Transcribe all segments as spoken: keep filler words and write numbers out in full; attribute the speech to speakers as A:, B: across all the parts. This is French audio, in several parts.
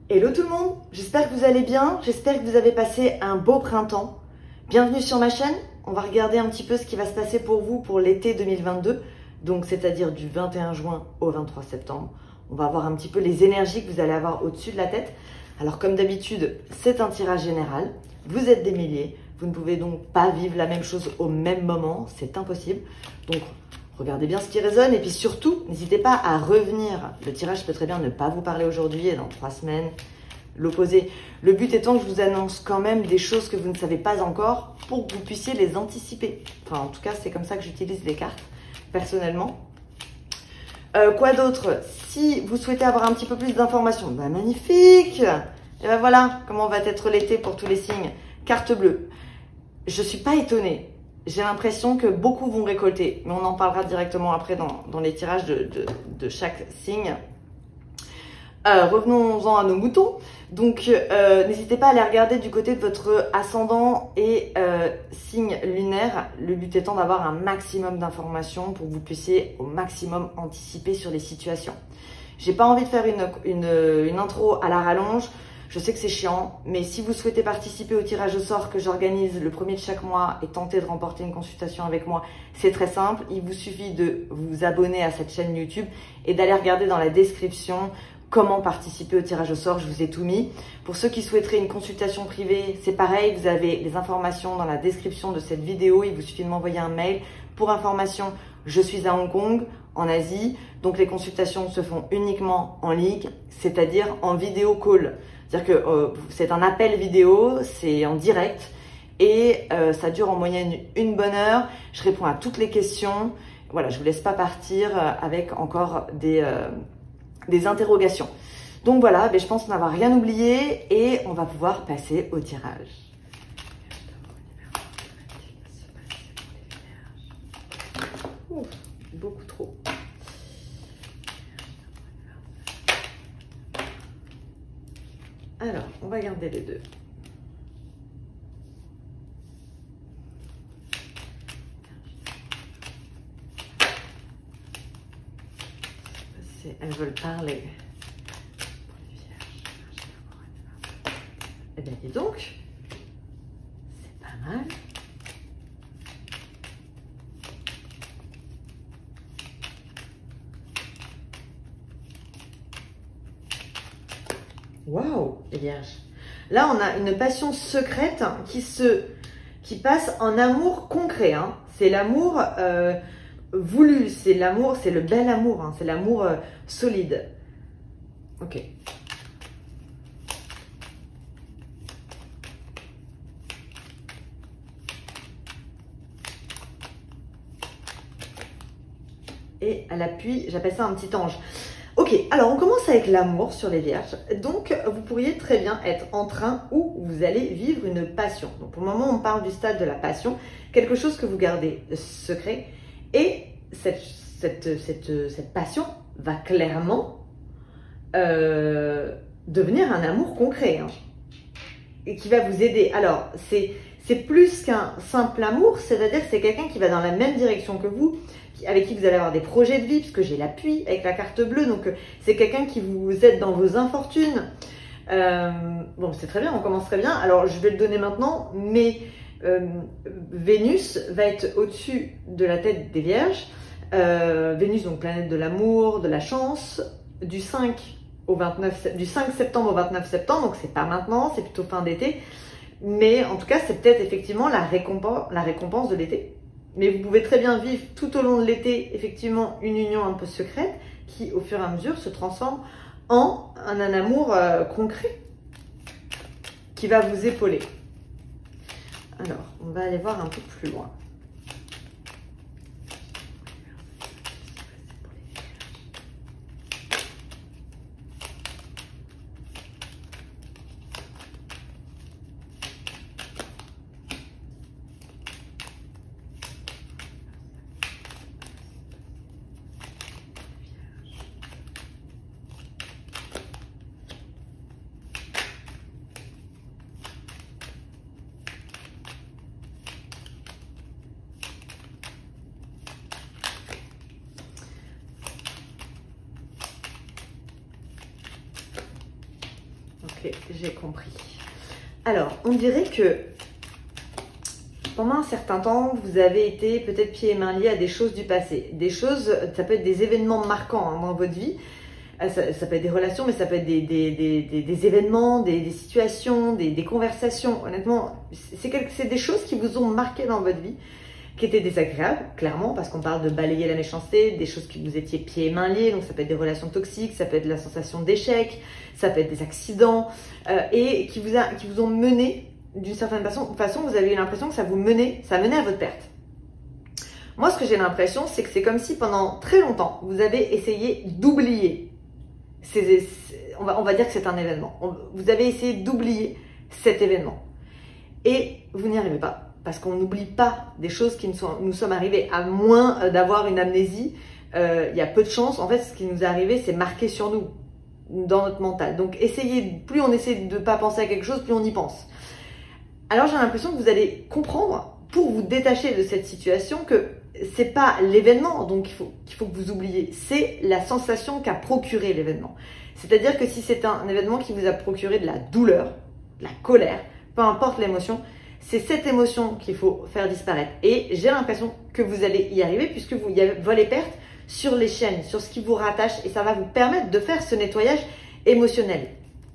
A: Hello tout le monde, j'espère que vous allez bien, j'espère que vous avez passé un beau printemps. Bienvenue sur ma chaîne, on va regarder un petit peu ce qui va se passer pour vous pour l'été deux mille vingt-deux, donc c'est-à-dire du vingt et un juin au vingt-trois septembre. On va voir un petit peu les énergies que vous allez avoir au-dessus de la tête. Alors comme d'habitude, c'est un tirage général, vous êtes des milliers, vous ne pouvez donc pas vivre la même chose au même moment, c'est impossible. Donc regardez bien ce qui résonne et puis surtout, n'hésitez pas à revenir. Le tirage peut très bien ne pas vous parler aujourd'hui et dans trois semaines, l'opposé. Le but étant que je vous annonce quand même des choses que vous ne savez pas encore pour que vous puissiez les anticiper. Enfin, en tout cas, c'est comme ça que j'utilise les cartes, personnellement. Euh, quoi d'autre? Si vous souhaitez avoir un petit peu plus d'informations, bah magnifique! Et ben voilà comment va être l'été pour tous les signes. Carte bleue. Je suis pas étonnée. J'ai l'impression que beaucoup vont récolter, mais on en parlera directement après dans, dans les tirages de, de, de chaque signe. Euh, revenons-en à nos moutons. Donc, euh, n'hésitez pas à aller regarder du côté de votre ascendant et euh, signe lunaire. Le but étant d'avoir un maximum d'informations pour que vous puissiez au maximum anticiper sur les situations. J'ai pas envie de faire une, une, une intro à la rallonge. Je sais que c'est chiant, mais si vous souhaitez participer au tirage au sort que j'organise le premier de chaque mois et tenter de remporter une consultation avec moi, c'est très simple. Il vous suffit de vous abonner à cette chaîne YouTube et d'aller regarder dans la description comment participer au tirage au sort. Je vous ai tout mis. Pour ceux qui souhaiteraient une consultation privée, c'est pareil. Vous avez les informations dans la description de cette vidéo. Il vous suffit de m'envoyer un mail. Pour information, je suis à Hong Kong, en Asie. Donc les consultations se font uniquement en ligne, c'est-à-dire en vidéo call. C'est-à-dire que euh, c'est un appel vidéo, c'est en direct et euh, ça dure en moyenne une bonne heure. Je réponds à toutes les questions. Voilà, je vous laisse pas partir avec encore des, euh, des interrogations. Donc voilà, ben, je pense n'avoir rien oublié et on va pouvoir passer au tirage. Ouf, beaucoup trop. Alors, on va garder les deux. Si elles veulent parler. Eh bien, dis donc, c'est pas mal. Waouh, les vierges. Là, on a une passion secrète qui se, qui passe en amour concret. Hein. C'est l'amour euh, voulu, c'est l'amour, c'est le bel amour, hein. C'est l'amour euh, solide. Ok. Et à l'appui, j'appelle ça un petit ange. Ok, alors on commence avec l'amour sur les vierges. Donc, vous pourriez très bien être en train ou vous allez vivre une passion. Donc, pour le moment, on parle du stade de la passion, quelque chose que vous gardez secret. Et cette, cette, cette, cette passion va clairement euh, devenir un amour concret, hein, et qui va vous aider. Alors, c'est c'est plus qu'un simple amour, c'est-à-dire que c'est quelqu'un qui va dans la même direction que vous, avec qui vous allez avoir des projets de vie, puisque j'ai l'appui avec la carte bleue, donc c'est quelqu'un qui vous aide dans vos infortunes. Euh, bon, c'est très bien, on commence très bien. Alors, je vais le donner maintenant, mais euh, Vénus va être au-dessus de la tête des Vierges. Euh, Vénus, donc planète de l'amour, de la chance, du cinq au vingt-neuf, du cinq septembre au vingt-neuf septembre, donc c'est pas maintenant, c'est plutôt fin d'été. Mais en tout cas, c'est peut-être effectivement la récompense, la récompense de l'été. Mais vous pouvez très bien vivre tout au long de l'été, effectivement, une union un peu secrète qui, au fur et à mesure, se transforme en un, un amour euh, concret qui va vous épauler. Alors, on va aller voir un peu plus loin. Ok, j'ai compris. Alors, on dirait que pendant un certain temps, vous avez été peut-être pieds et mains liés à des choses du passé. Des choses, ça peut être des événements marquants hein, dans votre vie. Ça, ça peut être des relations, mais ça peut être des, des, des, des, des événements, des, des situations, des, des conversations. Honnêtement, c'est des choses qui vous ont marqué dans votre vie, qui étaient désagréables, clairement, parce qu'on parle de balayer la méchanceté, des choses qui vous étiez pieds et mains liés, donc ça peut être des relations toxiques, ça peut être la sensation d'échec, ça peut être des accidents, euh, et qui vous, a, qui vous ont mené d'une certaine façon, façon, vous avez eu l'impression que ça vous menait, ça menait à votre perte. Moi, ce que j'ai l'impression, c'est que c'est comme si pendant très longtemps, vous avez essayé d'oublier. On va, on va dire que c'est un événement. On, vous avez essayé d'oublier cet événement. Et vous n'y arrivez pas. Parce qu'on n'oublie pas des choses qui nous sont, nous sommes arrivées. À moins d'avoir une amnésie, euh, il y a peu de chances. En fait, ce qui nous est arrivé, c'est marqué sur nous, dans notre mental. Donc, essayez, plus on essaie de ne pas penser à quelque chose, plus on y pense. Alors j'ai l'impression que vous allez comprendre, pour vous détacher de cette situation, que c'est pas l'événement donc il faut, qu'il faut que vous oubliez, c'est la sensation qu'a procuré l'événement. C'est-à-dire que si c'est un, un événement qui vous a procuré de la douleur, de la colère, peu importe l'émotion, c'est cette émotion qu'il faut faire disparaître. Et j'ai l'impression que vous allez y arriver puisque vous y avez volé perte sur les chaînes, sur ce qui vous rattache et ça va vous permettre de faire ce nettoyage émotionnel.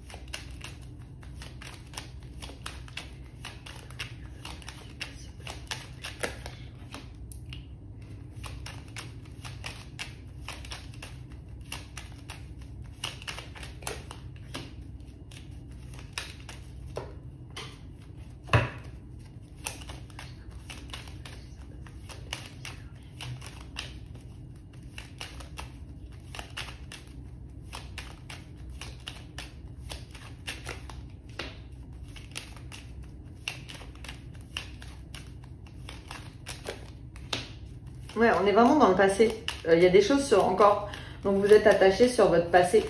A: Ouais, on est vraiment dans le passé. Il euh, y a des choses sur encore, donc vous êtes attaché sur votre passé.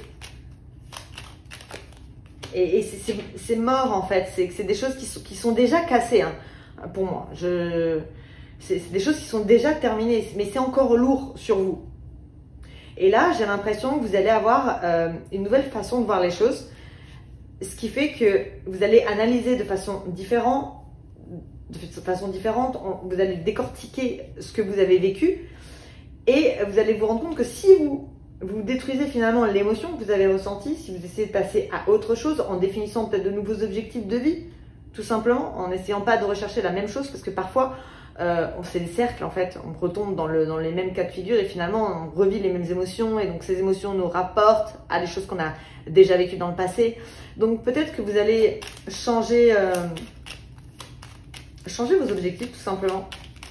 A: Et, et c'est mort en fait. C'est des choses qui sont, qui sont déjà cassées hein, pour moi. Je, c'est des choses qui sont déjà terminées, mais c'est encore lourd sur vous. Et là, j'ai l'impression que vous allez avoir euh, une nouvelle façon de voir les choses, ce qui fait que vous allez analyser de façon différente. de façon différente, vous allez décortiquer ce que vous avez vécu et vous allez vous rendre compte que si vous, vous détruisez finalement l'émotion que vous avez ressentie, si vous essayez de passer à autre chose en définissant peut-être de nouveaux objectifs de vie, tout simplement, en n'essayant pas de rechercher la même chose parce que parfois, euh, c'est des cercles en fait, on retombe dans, le, dans les mêmes cas de figure et finalement on revit les mêmes émotions et donc ces émotions nous rapportent à des choses qu'on a déjà vécues dans le passé. Donc peut-être que vous allez changer... Euh, Changez vos objectifs tout simplement.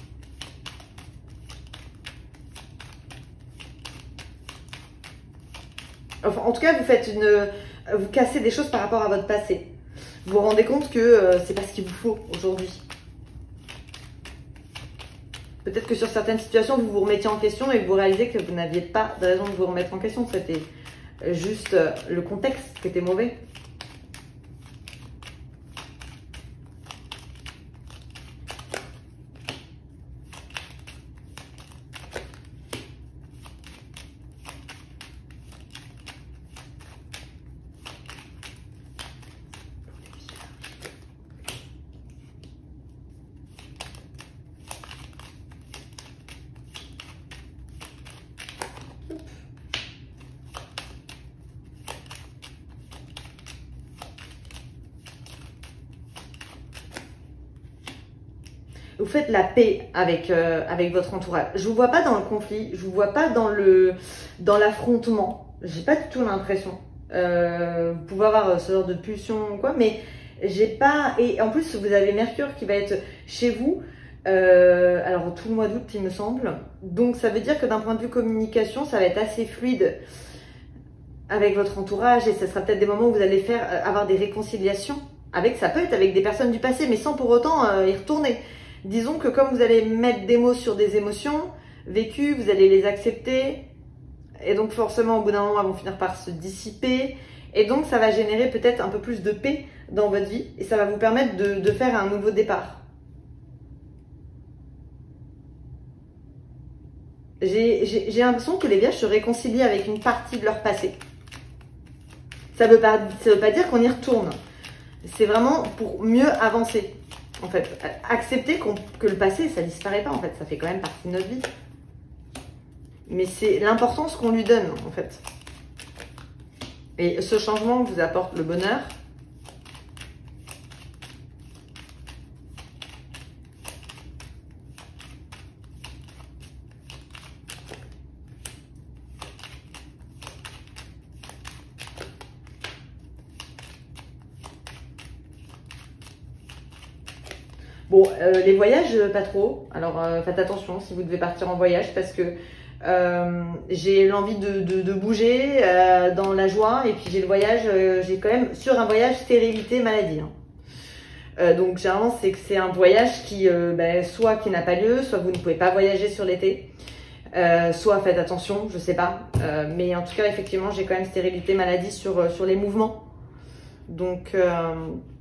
A: Enfin, en tout cas, vous faites une, vous cassez des choses par rapport à votre passé. Vous vous rendez compte que euh, c'est pas ce qu'il vous faut aujourd'hui. Peut-être que sur certaines situations, vous vous remettiez en question et que vous réalisez que vous n'aviez pas de raison de vous remettre en question. C'était juste euh, le contexte qui était mauvais. Vous faites la paix avec, euh, avec votre entourage. Je vous vois pas dans le conflit, je vous vois pas dans le dans l'affrontement. J'ai pas du tout l'impression. Euh, vous pouvez avoir ce genre de pulsion ou quoi, mais j'ai pas. Et en plus, vous avez Mercure qui va être chez vous. Euh, alors tout le mois d'août, il me semble. Donc ça veut dire que d'un point de vue communication, ça va être assez fluide avec votre entourage et ce sera peut-être des moments où vous allez faire avoir des réconciliations. Avec, ça peut être avec des personnes du passé, mais sans pour autant euh, y retourner. Disons que comme vous allez mettre des mots sur des émotions vécues, vous allez les accepter et donc forcément au bout d'un moment elles vont finir par se dissiper et donc ça va générer peut-être un peu plus de paix dans votre vie et ça va vous permettre de, de faire un nouveau départ. J'ai l'impression que les vierges se réconcilient avec une partie de leur passé. Ça veut pas, ça veut pas dire qu'on y retourne. C'est vraiment pour mieux avancer. En fait, accepter qu'on, que le passé, ça disparaît pas en fait. Ça fait quand même partie de notre vie. Mais c'est l'importance qu'on lui donne en fait. Et ce changement vous apporte le bonheur. Bon, euh, les voyages, pas trop. Alors, euh, faites attention si vous devez partir en voyage parce que euh, j'ai l'envie de, de, de bouger euh, dans la joie. Et puis, j'ai le voyage, euh, j'ai quand même sur un voyage stérilité, maladie. Hein. Euh, donc, généralement, c'est que c'est un voyage qui, euh, ben, soit qui n'a pas lieu, soit vous ne pouvez pas voyager sur l'été. Euh, soit faites attention, je sais pas. Euh, mais en tout cas, effectivement, j'ai quand même stérilité, maladie sur, sur les mouvements. Donc... Euh,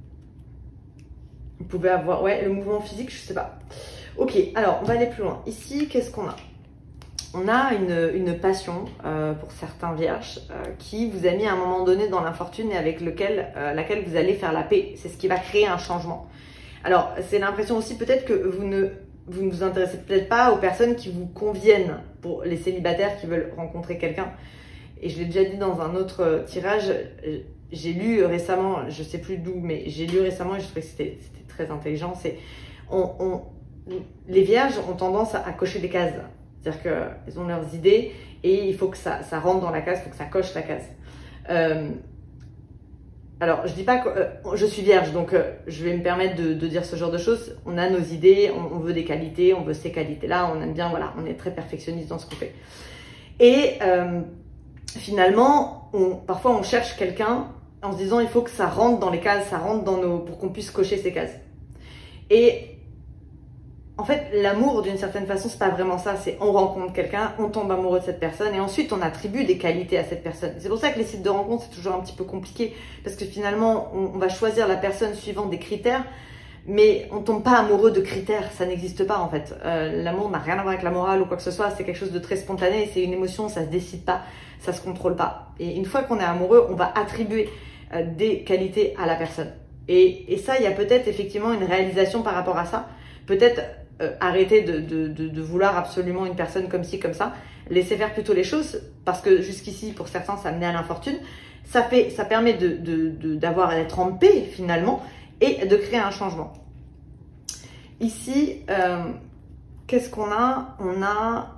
A: Vous pouvez avoir, ouais, le mouvement physique, je sais pas. Ok, alors on va aller plus loin. Ici, qu'est-ce qu'on a? On a une, une passion euh, pour certains vierges euh, qui vous a mis à un moment donné dans l'infortune et avec lequel, euh, laquelle vous allez faire la paix. C'est ce qui va créer un changement. Alors, c'est l'impression aussi peut-être que vous ne vous ne vous intéressez peut-être pas aux personnes qui vous conviennent pour les célibataires qui veulent rencontrer quelqu'un. Et je l'ai déjà dit dans un autre tirage, j'ai lu récemment, je sais plus d'où, mais j'ai lu récemment et je trouvais que c'était très intelligent, c'est on, on, les vierges ont tendance à, à cocher des cases. C'est-à-dire qu'elles ont leurs idées et il faut que ça, ça rentre dans la case, il faut que ça coche la case. Euh, alors, je dis pas que euh, je suis vierge, donc euh, je vais me permettre de, de dire ce genre de choses. On a nos idées, on, on veut des qualités, on veut ces qualités-là, on aime bien, voilà, on est très perfectionniste dans ce qu'on fait. Et euh, finalement, on, parfois on cherche quelqu'un en se disant il faut que ça rentre dans les cases, ça rentre dans nos, pour qu'on puisse cocher ces cases. Et en fait, l'amour, d'une certaine façon, c'est pas vraiment ça. C'est on rencontre quelqu'un, on tombe amoureux de cette personne et ensuite on attribue des qualités à cette personne. C'est pour ça que les sites de rencontre, c'est toujours un petit peu compliqué parce que finalement, on, on va choisir la personne suivant des critères, mais on tombe pas amoureux de critères. Ça n'existe pas en fait. Euh, l'amour n'a rien à voir avec la morale ou quoi que ce soit. C'est quelque chose de très spontané. C'est une émotion, ça se décide pas, ça se contrôle pas. Et une fois qu'on est amoureux, on va attribuer euh, des qualités à la personne. Et, et ça, il y a peut-être effectivement une réalisation par rapport à ça. Peut-être euh, arrêter de, de, de, de vouloir absolument une personne comme ci, comme ça. Laisser faire plutôt les choses parce que jusqu'ici, pour certains, ça menait à l'infortune. Ça, fait, ça permet de, de, de, d'avoir, d'être en paix finalement et de créer un changement. Ici, euh, qu'est-ce qu'on a? On a...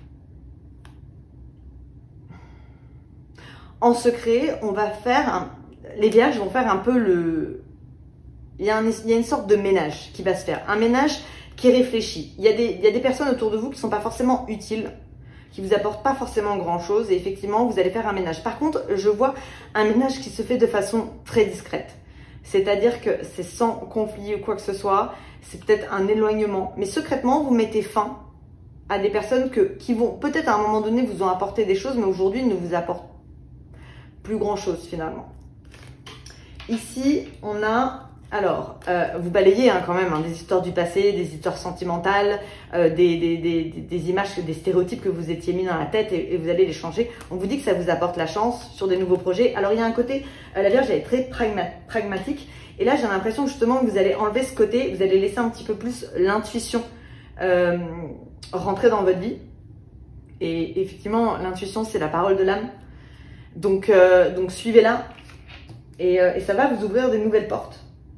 A: En secret, on va faire... Un... Les vierges vont faire un peu le... Il y, a un, il y a une sorte de ménage qui va se faire. Un ménage qui est réfléchi. Il y a des, il y a des personnes autour de vous qui ne sont pas forcément utiles, qui ne vous apportent pas forcément grand-chose. Et effectivement, vous allez faire un ménage. Par contre, je vois un ménage qui se fait de façon très discrète. C'est-à-dire que c'est sans conflit ou quoi que ce soit. C'est peut-être un éloignement. Mais secrètement, vous mettez fin à des personnes que, qui vont peut-être à un moment donné vous ont apporté des choses, mais aujourd'hui ne vous apportent plus grand-chose finalement. Ici, on a... Alors, euh, vous balayez hein, quand même hein, des histoires du passé, des histoires sentimentales, euh, des, des, des, des images, des stéréotypes que vous étiez mis dans la tête et, et vous allez les changer. On vous dit que ça vous apporte la chance sur des nouveaux projets. Alors, il y a un côté, euh, la Vierge, elle est très pragma pragmatique. Et là, j'ai l'impression justement que vous allez enlever ce côté, vous allez laisser un petit peu plus l'intuition euh, rentrer dans votre vie. Et effectivement, l'intuition, c'est la parole de l'âme. Donc, euh, donc suivez-la et, euh, et ça va vous ouvrir des nouvelles portes.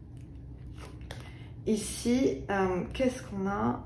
A: Ici, euh, qu'est-ce qu'on a?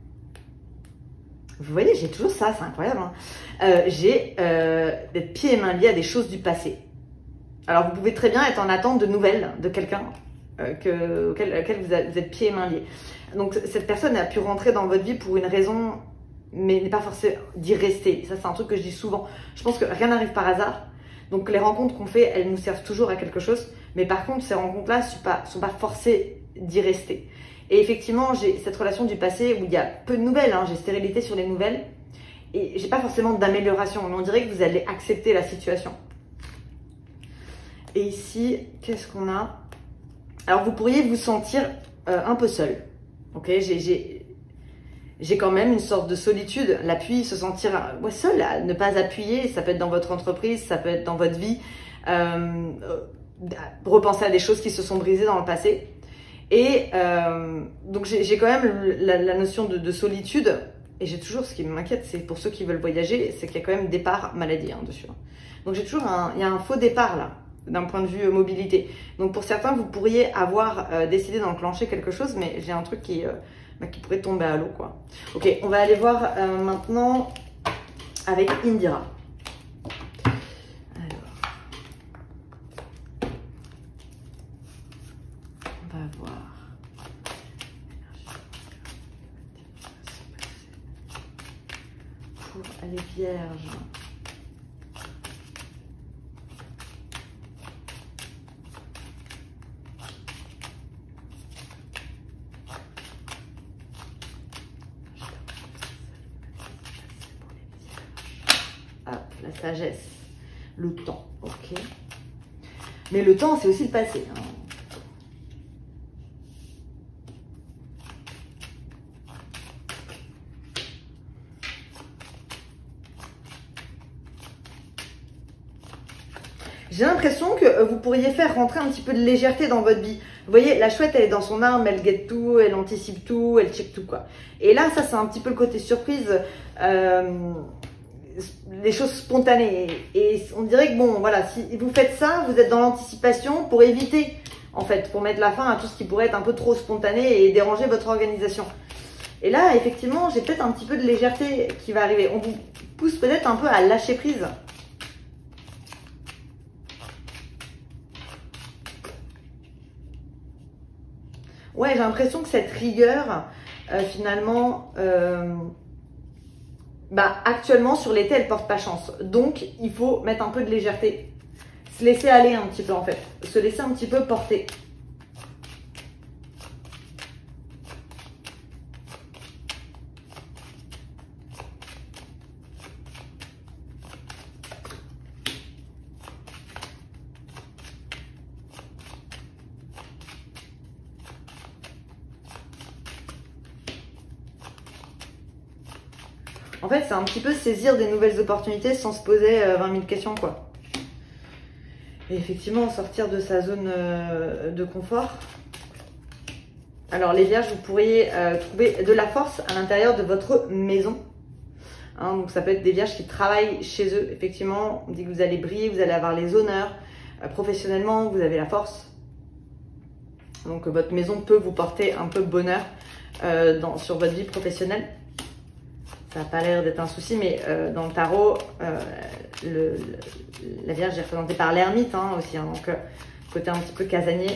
A: Vous voyez, j'ai toujours ça, c'est incroyable. Hein. Euh, j'ai euh, des pieds et mains liés à des choses du passé. Alors, vous pouvez très bien être en attente de nouvelles de quelqu'un euh, que, auquel, auquel vous, vous êtes pieds et mains liés. Donc, cette personne a pu rentrer dans votre vie pour une raison, mais n'est pas forcée d'y rester. Ça, c'est un truc que je dis souvent. Je pense que rien n'arrive par hasard. Donc, les rencontres qu'on fait, elles nous servent toujours à quelque chose. Mais par contre, ces rencontres-là ne sont pas, sont pas forcées d'y rester. Et effectivement, j'ai cette relation du passé où il y a peu de nouvelles, hein, j'ai stérilité sur les nouvelles et j'ai pas forcément d'amélioration, mais on dirait que vous allez accepter la situation. Et ici, qu'est-ce qu'on a? Alors, vous pourriez vous sentir euh, un peu seul, ok? J'ai j'ai quand même une sorte de solitude, l'appui, se sentir ouais, seul, ne pas appuyer, ça peut être dans votre entreprise, ça peut être dans votre vie, euh, repenser à des choses qui se sont brisées dans le passé. Et euh, donc j'ai quand même la, la notion de, de solitude. Et j'ai toujours, ce qui m'inquiète, c'est pour ceux qui veulent voyager, c'est qu'il y a quand même départ maladie hein, dessus. Donc j'ai toujours un, il y a un faux départ là, d'un point de vue euh, mobilité. Donc pour certains, vous pourriez avoir euh, décidé d'enclencher quelque chose, mais j'ai un truc qui, euh, bah, qui pourrait tomber à l'eau quoi. Ok, on va aller voir euh, maintenant avec Indira. Alors, on va voir. Pour les vierges. Hop, la sagesse, le temps, ok. Mais le temps, c'est aussi le passé. Hein. J'ai l'impression que vous pourriez faire rentrer un petit peu de légèreté dans votre vie. Vous voyez, la chouette, elle est dans son arme, elle guette tout, elle anticipe tout, elle check tout, quoi. Et là, ça, c'est un petit peu le côté surprise, euh, les choses spontanées. Et on dirait que, bon, voilà, si vous faites ça, vous êtes dans l'anticipation pour éviter, en fait, pour mettre la fin à tout ce qui pourrait être un peu trop spontané et déranger votre organisation. Et là, effectivement, j'ai peut-être un petit peu de légèreté qui va arriver. On vous pousse peut-être un peu à lâcher prise. Ouais, j'ai l'impression que cette rigueur, euh, finalement, euh, bah, actuellement, sur l'été, elle porte pas chance. Donc, il faut mettre un peu de légèreté. Se laisser aller un petit peu, en fait. Se laisser un petit peu porter. En fait, c'est un petit peu saisir des nouvelles opportunités sans se poser euh, vingt mille questions, quoi. Et effectivement, sortir de sa zone euh, de confort. Alors, les vierges, vous pourriez euh, trouver de la force à l'intérieur de votre maison. Hein, donc, ça peut être des vierges qui travaillent chez eux. Effectivement, on dit que vous allez briller, vous allez avoir les honneurs. Euh, professionnellement, vous avez la force. Donc, euh, votre maison peut vous porter un peu bonheur euh, dans, sur votre vie professionnelle. Ça n'a pas l'air d'être un souci, mais euh, dans le tarot, euh, le, le, la Vierge est représentée par l'ermite hein, aussi. Hein, donc, euh, côté un petit peu casanier.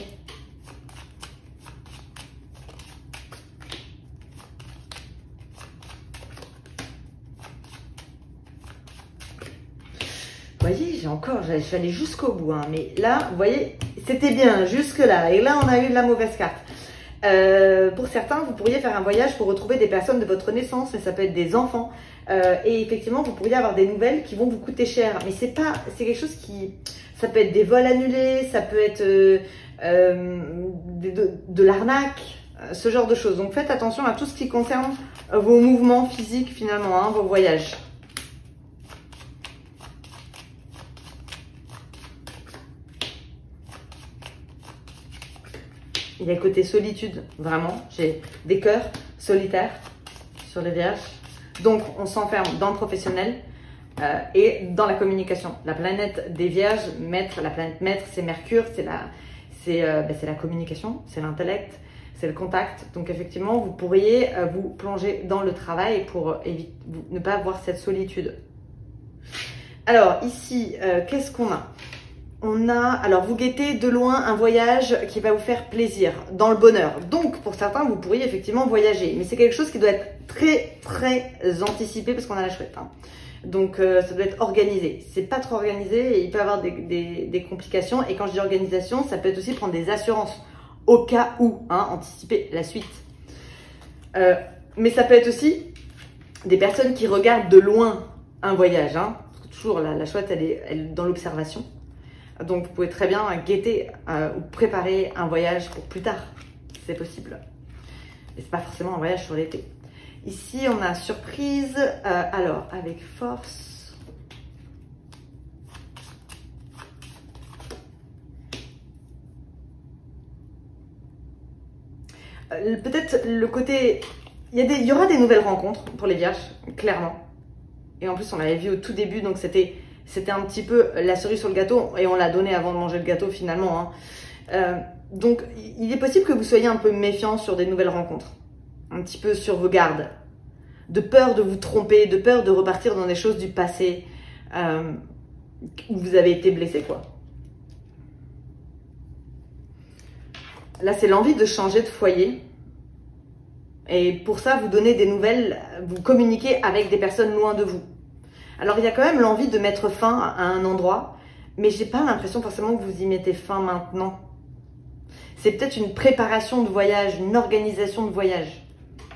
A: Vous voyez, j'ai encore, je suis allée jusqu'au bout. Hein, mais là, vous voyez, c'était bien jusque-là. Et là, on a eu la mauvaise carte. Euh, pour certains, vous pourriez faire un voyage pour retrouver des personnes de votre naissance, mais ça peut être des enfants. Euh, et effectivement, vous pourriez avoir des nouvelles qui vont vous coûter cher. Mais c'est pas, c'est quelque chose qui, ça peut être des vols annulés, ça peut être euh, euh, de, de, de l'arnaque, euh, ce genre de choses. Donc faites attention à tout ce qui concerne euh, vos mouvements physiques finalement, hein, vos voyages. Il y a le côté solitude, vraiment. J'ai des cœurs solitaires sur les vierges. Donc, on s'enferme dans le professionnel euh, et dans la communication. La planète des vierges, maître, la planète maître, c'est Mercure, c'est la, c'est, euh, ben, c'est la communication, c'est l'intellect, c'est le contact. Donc, effectivement, vous pourriez euh, vous plonger dans le travail pour éviter, ne pas avoir cette solitude. Alors, ici, euh, qu'est-ce qu'on a ? On a, alors vous guettez de loin un voyage qui va vous faire plaisir, dans le bonheur. Donc pour certains, vous pourriez effectivement voyager. Mais c'est quelque chose qui doit être très très anticipé parce qu'on a la chouette. Hein. Donc euh, ça doit être organisé. C'est pas trop organisé et il peut y avoir des, des, des complications. Et quand je dis organisation, ça peut être aussi prendre des assurances au cas où, hein, anticiper la suite. Euh, mais ça peut être aussi des personnes qui regardent de loin un voyage. Hein, parce que toujours la, la chouette, elle est, elle est dans l'observation. Donc, vous pouvez très bien guetter euh, ou préparer un voyage pour plus tard. C'est possible. Et c'est pas forcément un voyage sur l'été. Ici, on a surprise. Euh, alors, avec force. Euh, Peut-être le côté... Il y, a des, il y aura des nouvelles rencontres pour les vierges, clairement. Et en plus, on l'avait vu au tout début, donc c'était c'était un petit peu la cerise sur le gâteau. Et on l'a donné avant de manger le gâteau, finalement. Hein. Euh, donc, il est possible que vous soyez un peu méfiant sur des nouvelles rencontres. Un petit peu sur vos gardes. De peur de vous tromper, de peur de repartir dans des choses du passé euh, où vous avez été blessé, quoi. Là, c'est l'envie de changer de foyer. Et pour ça, vous donnez des nouvelles, vous communiquez avec des personnes loin de vous. Alors, il y a quand même l'envie de mettre fin à un endroit, mais j'ai pas l'impression forcément que vous y mettez fin maintenant. C'est peut-être une préparation de voyage, une organisation de voyage.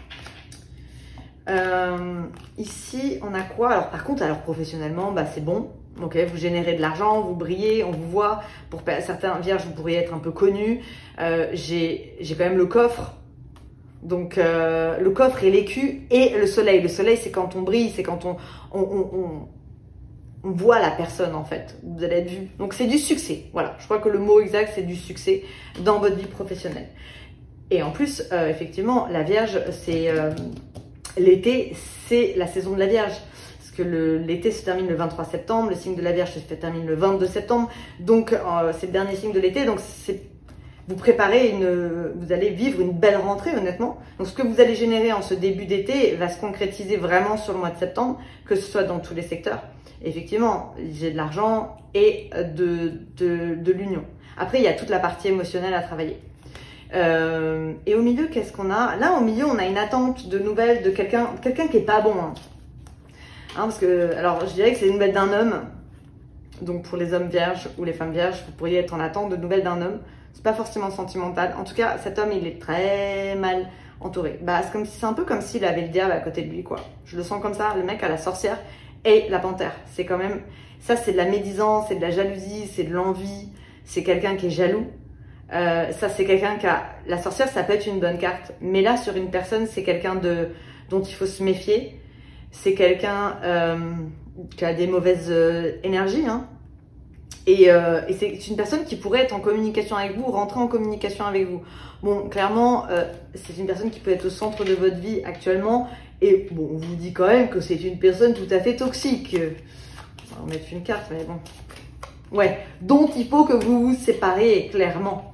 A: Euh, ici, on a quoi? Alors, par contre, alors professionnellement, bah, c'est bon. Ok, vous générez de l'argent, vous brillez, on vous voit. Pour certains vierges, vous pourriez être un peu connus. Euh, j'ai j'ai quand même le coffre. Donc, euh, le coffre et l'écu et le soleil. Le soleil, c'est quand on brille, c'est quand on, on, on, on, on voit la personne, en fait. Vous allez être vu. Donc, c'est du succès. Voilà, je crois que le mot exact, c'est du succès dans votre vie professionnelle. Et en plus, euh, effectivement, la Vierge, c'est euh, l'été, c'est la saison de la Vierge. Parce que l'été se termine le vingt-trois septembre, le signe de la Vierge se termine le vingt-deux septembre. Donc, euh, c'est le dernier signe de l'été. Donc, c'est... Vous préparez une, vous allez vivre une belle rentrée, honnêtement. Donc, ce que vous allez générer en ce début d'été va se concrétiser vraiment sur le mois de septembre, que ce soit dans tous les secteurs. Et effectivement, j'ai de l'argent et de, de, de l'union. Après, il y a toute la partie émotionnelle à travailler. Euh, et au milieu, qu'est-ce qu'on a? Là, au milieu, on a une attente de nouvelles de quelqu'un, quelqu'un qui est pas bon. Hein. Hein, parce que, alors, je dirais que c'est une nouvelle d'un homme. Donc, pour les hommes vierges ou les femmes vierges, vous pourriez être en attente de nouvelles d'un homme. C'est pas forcément sentimental. En tout cas, cet homme, il est très mal entouré. Bah, c'est comme si, c'est un peu comme s'il avait le diable à côté de lui, quoi. Je le sens comme ça. Le mec a la sorcière et la panthère. C'est quand même, ça, c'est de la médisance, c'est de la jalousie, c'est de l'envie. C'est quelqu'un qui est jaloux. Euh, ça, c'est quelqu'un qui a, la sorcière, ça peut être une bonne carte. Mais là, sur une personne, c'est quelqu'un de, dont il faut se méfier. C'est quelqu'un, euh, qui a des mauvaises euh, énergies, hein. Et, euh, et c'est une personne qui pourrait être en communication avec vous, rentrer en communication avec vous. Bon, clairement, euh, c'est une personne qui peut être au centre de votre vie actuellement. Et bon, on vous dit quand même que c'est une personne tout à fait toxique. On va mettre une carte, mais bon. Ouais, dont il faut que vous vous séparez, clairement.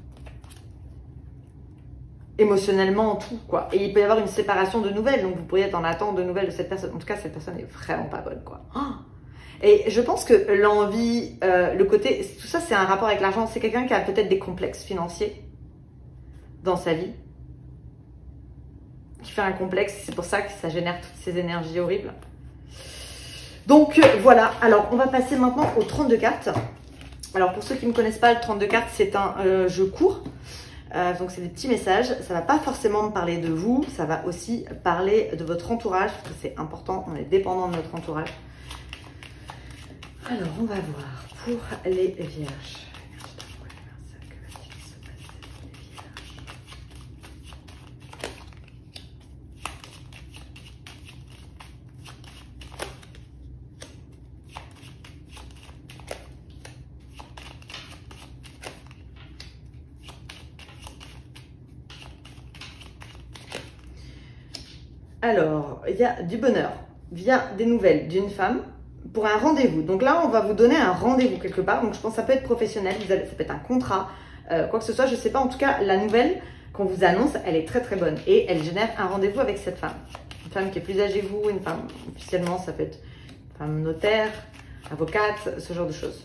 A: Émotionnellement, tout, quoi. Et il peut y avoir une séparation de nouvelles, donc vous pourriez être en attente de nouvelles de cette personne. En tout cas, cette personne est vraiment pas bonne, quoi. Oh, et je pense que l'envie, euh, le côté, tout ça c'est un rapport avec l'argent. C'est quelqu'un qui a peut-être des complexes financiers dans sa vie, qui fait un complexe, c'est pour ça que ça génère toutes ces énergies horribles. Donc voilà, alors on va passer maintenant au trente-deux cartes. Alors pour ceux qui ne connaissent pas, le trente-deux cartes c'est un euh, jeu court, euh, donc c'est des petits messages. Ça va pas forcément me parler de vous, ça va aussi parler de votre entourage, parce que c'est important, on est dépendant de notre entourage. Alors, on va voir pour les vierges. Alors, il y a du bonheur via des nouvelles d'une femme pour un rendez-vous. Donc là, on va vous donner un rendez-vous quelque part. Donc je pense que ça peut être professionnel, vous allez, ça peut être un contrat, euh, quoi que ce soit. Je ne sais pas, en tout cas, la nouvelle qu'on vous annonce, elle est très très bonne. Et elle génère un rendez-vous avec cette femme. Une femme qui est plus âgée que vous, une femme, officiellement, ça peut être une femme notaire, avocate, ce genre de choses.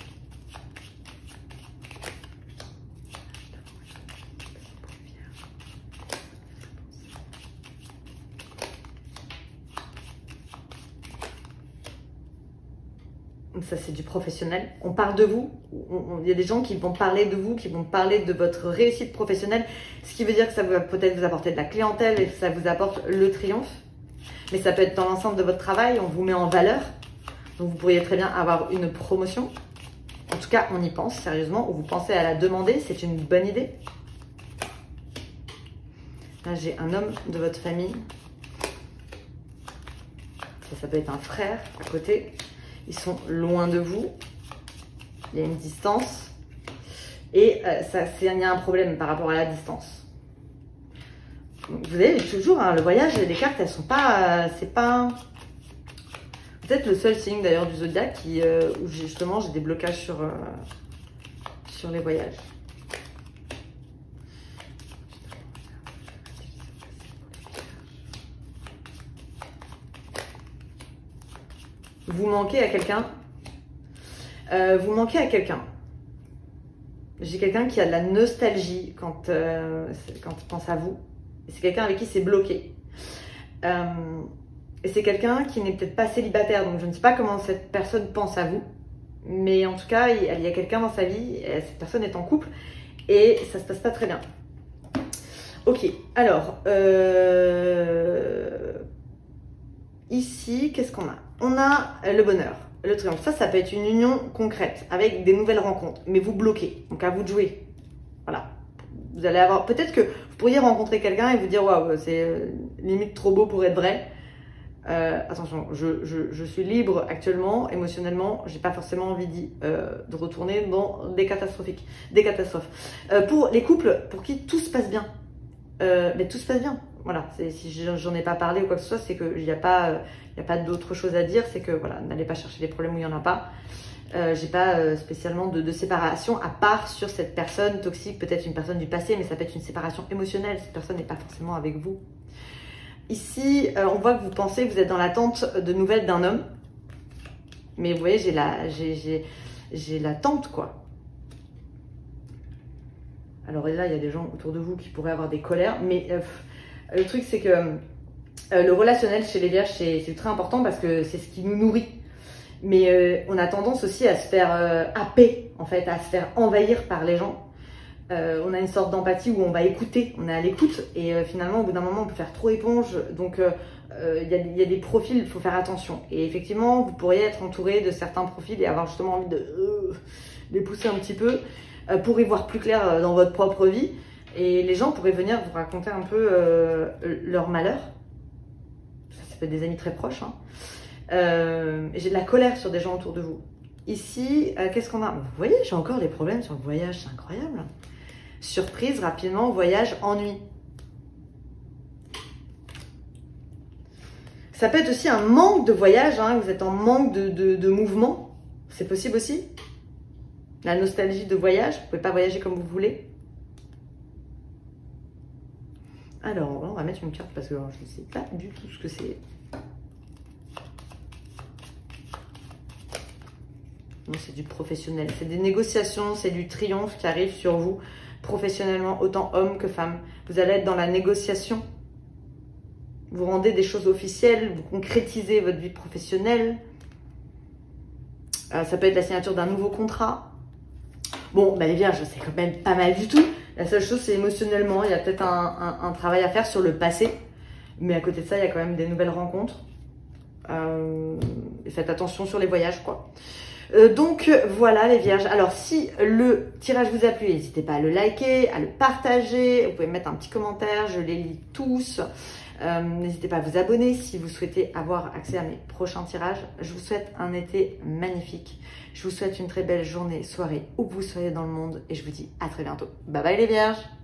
A: Ça, c'est du professionnel. On parle de vous. Il y a des gens qui vont parler de vous, qui vont parler de votre réussite professionnelle. Ce qui veut dire que ça va peut-être vous apporter de la clientèle et que ça vous apporte le triomphe. Mais ça peut être dans l'ensemble de votre travail. On vous met en valeur. Donc, vous pourriez très bien avoir une promotion. En tout cas, on y pense sérieusement. Ou vous pensez à la demander. C'est une bonne idée. Là, j'ai un homme de votre famille. Ça, ça peut être un frère à côté. Ils sont loin de vous. Il y a une distance. Et euh, ça, il y a un problème par rapport à la distance. Donc, vous avez toujours hein, le voyage, les cartes, elles sont pas... Euh, c'est pas... Vous êtes le seul signe d'ailleurs du zodiaque qui, euh, où justement j'ai des blocages sur, euh, sur les voyages. Vous manquez à quelqu'un. Euh, vous manquez à quelqu'un. J'ai quelqu'un qui a de la nostalgie quand, euh, quand il pense à vous. C'est quelqu'un avec qui c'est bloqué. Euh, et c'est quelqu'un qui n'est peut-être pas célibataire. Donc je ne sais pas comment cette personne pense à vous. Mais en tout cas, il y a quelqu'un dans sa vie. Et cette personne est en couple. Et ça se passe pas très bien. Ok. Alors. Euh, ici, qu'est-ce qu'on a? On a le bonheur. Le triomphe, ça, ça peut être une union concrète avec des nouvelles rencontres, mais vous bloquez, donc à vous de jouer. Voilà. Vous allez avoir, peut-être que vous pourriez rencontrer quelqu'un et vous dire waouh, c'est limite trop beau pour être vrai. Euh, attention, je, je, je suis libre actuellement, émotionnellement, j'ai pas forcément envie d'y, euh, de retourner dans des catastrophiques, des catastrophes. Euh, pour les couples, pour qui tout se passe bien, euh, mais tout se passe bien. Voilà, si j'en ai pas parlé ou quoi que ce soit, c'est qu'il n'y a pas, euh, y a pas d'autre chose à dire, c'est que voilà, n'allez pas chercher les problèmes où il n'y en a pas. Euh, j'ai pas euh, spécialement de, de séparation à part sur cette personne toxique, peut-être une personne du passé, mais ça peut être une séparation émotionnelle, cette personne n'est pas forcément avec vous. Ici, euh, on voit que vous pensez que vous êtes dans l'attente de nouvelles d'un homme, mais vous voyez, j'ai la, j'ai, j'ai l'attente quoi. Alors là, il y a des gens autour de vous qui pourraient avoir des colères, mais euh, le truc, c'est que euh, le relationnel chez les vierges, c'est ultra important parce que c'est ce qui nous nourrit. Mais euh, on a tendance aussi à se faire euh, happer, en fait, à se faire envahir par les gens. Euh, on a une sorte d'empathie où on va écouter, on est à l'écoute. Et euh, finalement, au bout d'un moment, on peut faire trop éponge. Donc, il euh, euh, y, y a des profils, il faut faire attention. Et effectivement, vous pourriez être entouré de certains profils et avoir justement envie de euh, les pousser un petit peu euh, pour y voir plus clair dans votre propre vie. Et les gens pourraient venir vous raconter un peu euh, leur malheur. Ça, ça peut être des amis très proches. Hein. Euh, J'ai de la colère sur des gens autour de vous. Ici, euh, qu'est-ce qu'on a? Vous voyez, j'ai encore des problèmes sur le voyage, c'est incroyable. Surprise, rapidement, voyage, ennui. Ça peut être aussi un manque de voyage, hein, vous êtes en manque de, de, de mouvement. C'est possible aussi. La nostalgie de voyage, vous ne pouvez pas voyager comme vous voulez. Alors, on va mettre une carte parce que je ne sais pas du tout ce que c'est. C'est du professionnel, c'est des négociations, c'est du triomphe qui arrive sur vous professionnellement, autant homme que femme. Vous allez être dans la négociation, vous rendez des choses officielles, vous concrétisez votre vie professionnelle. Euh, ça peut être la signature d'un nouveau contrat. Bon, bah les vierges, c'est quand même pas mal du tout. La seule chose, c'est émotionnellement, il y a peut-être un, un, un travail à faire sur le passé. Mais à côté de ça, il y a quand même des nouvelles rencontres. Euh, et faites attention sur les voyages, quoi. Euh, donc voilà les vierges. Alors si le tirage vous a plu, n'hésitez pas à le liker, à le partager. Vous pouvez mettre un petit commentaire, je les lis tous. Euh, n'hésitez pas à vous abonner si vous souhaitez avoir accès à mes prochains tirages. Je vous souhaite un été magnifique. Je vous souhaite une très belle journée, soirée, où que vous soyez dans le monde. Et je vous dis à très bientôt. Bye bye les vierges.